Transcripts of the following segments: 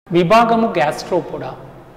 విభాగము Gastropoda.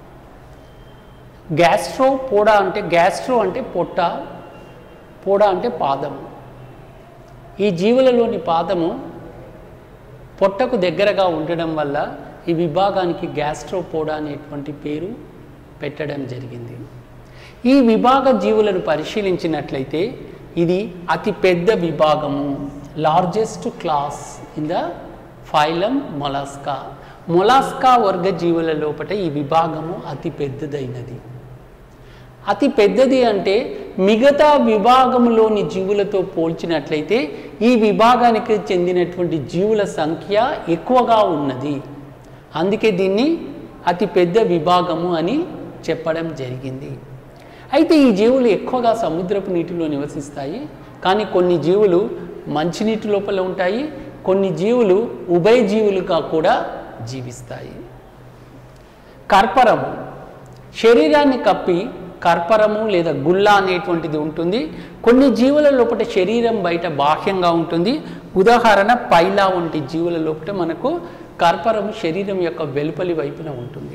Gastropoda అంటే gastro అంటే పొట్ట, పోడా అంటే పాదము. ఈ జీవులలోని పాదము పొట్టకు దగ్గరగా ఉండడం వల్ల ఈ విభాగానికి గ్యాస్ట్రోపోడా అనేటువంటి పేరు పెట్టడం జరిగింది. ఈ విభాగ జీవులను పరిశీలించినట్లయితే ఇది అతి పెద్ద విభాగము, largest class in the phylum Mollusca. Mollusca వర్గ జీవుల లోపల ఈ విభాగము అతి పెద్దదైనది. అతి పెద్దది అంటే మిగతా విభాగంలోని జీవులతో పోల్చినట్లయితే ఈ విభాగానికి చెందినటువంటి జీవుల సంఖ్య ఎక్కువగా ఉన్నది. అందుకే దీన్ని అతి పెద్ద విభాగము అని చెప్పడం జరిగింది. అయితే ఈ జీవులు ఎక్కువగా సముద్రపు నీటిలో నివసిస్తాయి. కానీ కొన్ని జీవులు మంచినీటి లోపల ఉంటాయి, కొన్ని జీవులు ఉభయజీవులుగా కూడా జీవిస్తాయి. కర్పరము, శరీరాన్ని కప్పి కర్పరము లేదా గుల్ల అనేటువంటిది ఉంటుంది. కొన్ని జీవుల లోపల శరీరం బయట బాహ్యంగా ఉంటుంది. ఉదాహరణ పైలా వంటి జీవుల లోపల మనకు కర్పరము శరీరం యొక్క వెలుపలి వైపున ఉంటుంది.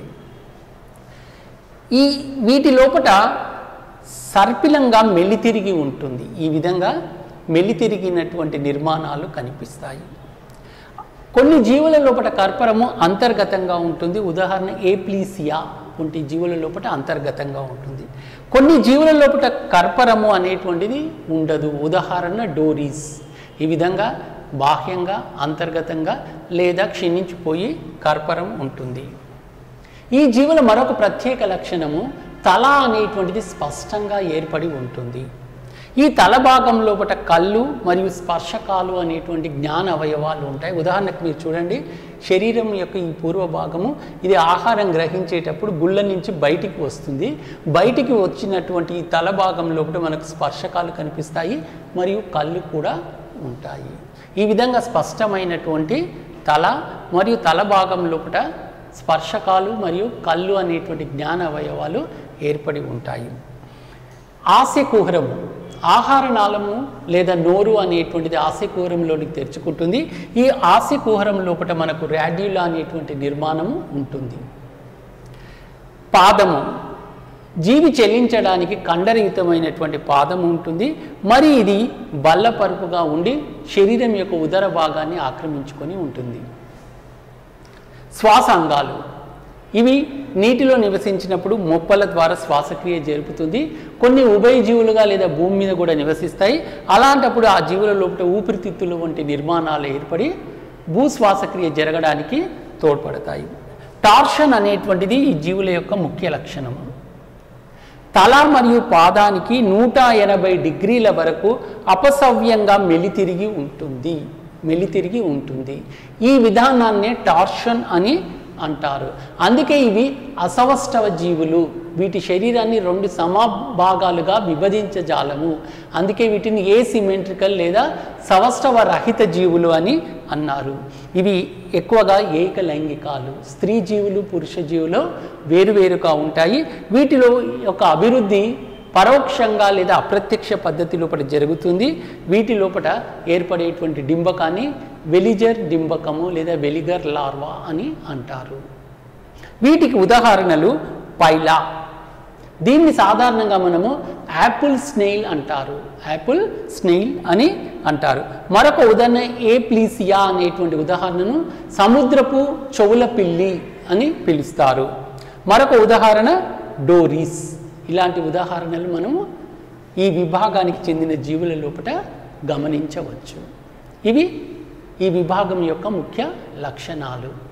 వీటి లోపల సర్పిలంగా మెల్లితిరిగి ఉంటుంది. ఈ విధంగా మెల్లితిరిగినటువంటి నిర్మాణాలు కనిపిస్తాయి. కొన్ని జీవుల లోపల కర్పరము అంతర్గతంగా ఉంటుంది. ఉదాహరణ ఏప్లీసియా వంటి జీవుల లోపల అంతర్గతంగా ఉంటుంది. కొన్ని జీవుల లోపల కర్పరము అనేటువంటిది ఉండదు. ఉదాహరణ డోరీస్. ఈ విధంగా బాహ్యంగా, అంతర్గతంగా లేదా క్షీణించిపోయి కర్పరం ఉంటుంది. ఈ జీవుల మరొక ప్రత్యేక లక్షణము తల అనేటువంటిది స్పష్టంగా ఏర్పడి ఉంటుంది. ఈ తల భాగం లోపల కళ్ళు మరియు స్పర్శకాలు అనేటువంటి జ్ఞాన అవయవాలు ఉంటాయి. ఉదాహరణకు మీరు చూడండి, శరీరం యొక్క ఈ పూర్వ భాగము ఇది ఆహారం గ్రహించేటప్పుడు గుళ్ళ నుంచి బయటికి వస్తుంది. బయటికి వచ్చినటువంటి ఈ తల భాగం లోపల మనకు స్పర్శకాలు కనిపిస్తాయి మరియు కళ్ళు కూడా ఉంటాయి. ఈ విధంగా స్పష్టమైనటువంటి తల మరియు తల భాగం లోపల స్పర్శకాలు మరియు కళ్ళు అనేటువంటి జ్ఞాన అవయవాలు ఏర్పడి ఉంటాయి. ఆస్యకుహరము, ఆహార నాళము లేదా నోరు అనేటువంటిది ఆస్యకుహరంలోనికి తెరుచుకుంటుంది. ఈ ఆస్యకుహరం లోపల మనకు రాడ్యులా అనేటువంటి నిర్మాణము ఉంటుంది. పాదము, జీవి చెల్లించడానికి కండరయుతమైనటువంటి పాదము ఉంటుంది. మరి ఇది బల్లపరుపుగా ఉండి శరీరం యొక్క ఉదర భాగాన్ని ఆక్రమించుకొని ఉంటుంది. శ్వాసాంగాలు, ఇవి నీటిలో నివసించినప్పుడు మొప్పల ద్వారా శ్వాసక్రియ జరుపుతుంది. కొన్ని ఉభయజీవులుగా లేదా భూమి మీద కూడా నివసిస్తాయి. అలాంటప్పుడు ఆ జీవుల లోపల ఊపిరితిత్తులు వంటి నిర్మాణాలు ఏర్పడి భూశ్వాసక్రియ జరగడానికి తోడ్పడతాయి. టార్షన్ అనేటువంటిది ఈ జీవుల యొక్క ముఖ్య లక్షణము. తల మరియు పాదానికి 180 డిగ్రీల వరకు అపసవ్యంగా మెలితిరిగి ఉంటుంది. ఈ విధానాన్నే టార్షన్ అని అంటారు. అందుకే ఇవి అసవష్టవ జీవులు. వీటి శరీరాన్ని 2 సమభాగాలుగా విభజించజాలము. అందుకే వీటిని ఏసిమెట్రికల్ లేదా సవష్టవ రహిత జీవులు అని అన్నారు. ఇవి ఎక్కువగా ఏకలైంగికాలు. స్త్రీ జీవులు పురుష జీవులు వేరువేరుగా ఉంటాయి. వీటిలో యొక్క అభివృద్ధి పరోక్షంగా లేదా అప్రత్యక్ష పద్ధతి లోపల జరుగుతుంది. వీటి లోపల ఏర్పడేటువంటి డింబకాన్ని వెలిజర్ డింబకము లేదా వెలిగర్ లార్వా అని అంటారు. వీటికి ఉదాహరణలు పైలా. దీన్ని సాధారణంగా మనము యాపిల్ స్నేయిల్ అంటారు. యాపిల్ స్నేయిల్ అని అంటారు. మరొక ఉదాహరణ ఏప్లీసియా అనేటువంటి ఉదాహరణను సముద్రపు చెవుల పిల్లి అని పిలుస్తారు. మరొక ఉదాహరణ డోరీస్. ఇలాంటి ఉదాహరణలు మనము ఈ విభాగానికి చెందిన జీవుల లోపల గమనించవచ్చు. ఇవి ఈ విభాగం యొక్క ముఖ్య లక్షణాలు.